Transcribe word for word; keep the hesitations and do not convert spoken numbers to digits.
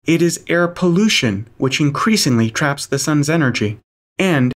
It is air pollution which increasingly traps the sun's energy. And